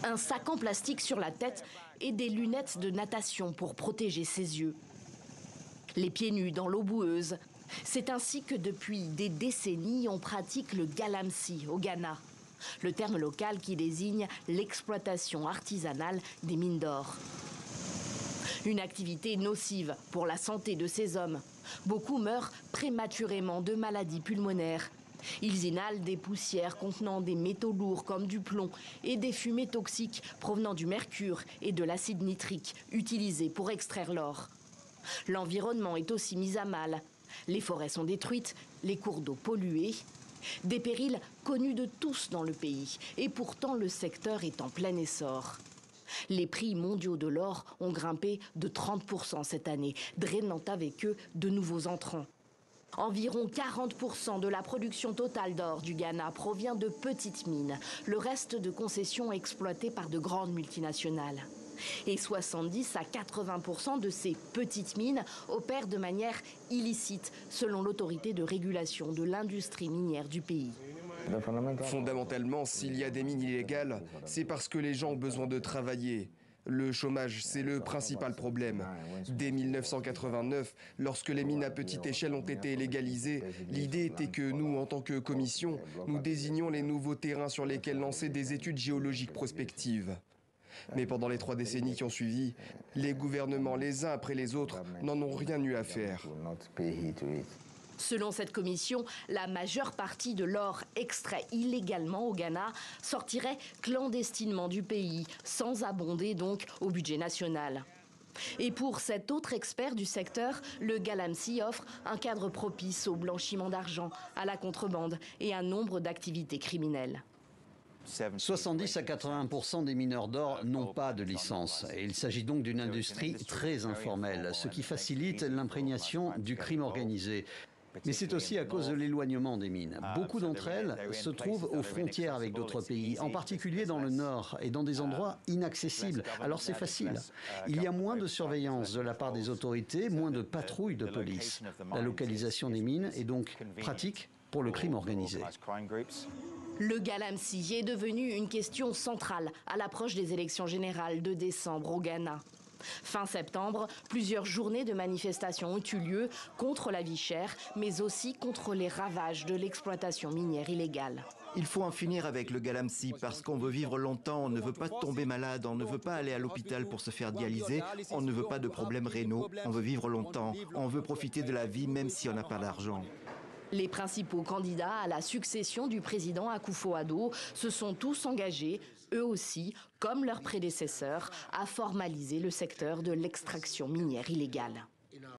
Un sac en plastique sur la tête et des lunettes de natation pour protéger ses yeux. Les pieds nus dans l'eau boueuse. C'est ainsi que depuis des décennies, on pratique le galamsey au Ghana. Le terme local qui désigne l'exploitation artisanale des mines d'or. Une activité nocive pour la santé de ces hommes. Beaucoup meurent prématurément de maladies pulmonaires. Ils inhalent des poussières contenant des métaux lourds comme du plomb et des fumées toxiques provenant du mercure et de l'acide nitrique utilisés pour extraire l'or. L'environnement est aussi mis à mal. Les forêts sont détruites, les cours d'eau pollués. Des périls connus de tous dans le pays. Et pourtant, le secteur est en plein essor. Les prix mondiaux de l'or ont grimpé de 30% cette année, drainant avec eux de nouveaux entrants. Environ 40% de la production totale d'or du Ghana provient de petites mines, le reste de concessions exploitées par de grandes multinationales. Et 70 à 80% de ces petites mines opèrent de manière illicite, selon l'autorité de régulation de l'industrie minière du pays. Fondamentalement, s'il y a des mines illégales, c'est parce que les gens ont besoin de travailler. Le chômage, c'est le principal problème. Dès 1989, lorsque les mines à petite échelle ont été légalisées, l'idée était que nous, en tant que commission, nous désignions les nouveaux terrains sur lesquels lancer des études géologiques prospectives. Mais pendant les 3 décennies qui ont suivi, les gouvernements, les uns après les autres, n'en ont rien eu à faire. Selon cette commission, la majeure partie de l'or extrait illégalement au Ghana sortirait clandestinement du pays, sans abonder donc au budget national. Et pour cet autre expert du secteur, le galamsey offre un cadre propice au blanchiment d'argent, à la contrebande et un nombre d'activités criminelles. 70 à 80% des mineurs d'or n'ont pas de licence. Et il s'agit donc d'une industrie très informelle, ce qui facilite l'imprégnation du crime organisé. Mais c'est aussi à cause de l'éloignement des mines. Beaucoup d'entre elles se trouvent aux frontières avec d'autres pays, en particulier dans le nord et dans des endroits inaccessibles. Alors c'est facile. Il y a moins de surveillance de la part des autorités, moins de patrouilles de police. La localisation des mines est donc pratique pour le crime organisé. Le galamsey est devenu une question centrale à l'approche des élections générales de décembre au Ghana. Fin septembre, plusieurs journées de manifestations ont eu lieu contre la vie chère, mais aussi contre les ravages de l'exploitation minière illégale. Il faut en finir avec le galamsey parce qu'on veut vivre longtemps, on ne veut pas tomber malade, on ne veut pas aller à l'hôpital pour se faire dialyser, on ne veut pas de problèmes rénaux, on veut vivre longtemps, on veut profiter de la vie même si on n'a pas d'argent. Les principaux candidats à la succession du président Akufo-Addo se sont tous engagés, eux aussi, comme leurs prédécesseurs, à formaliser le secteur de l'extraction minière illégale.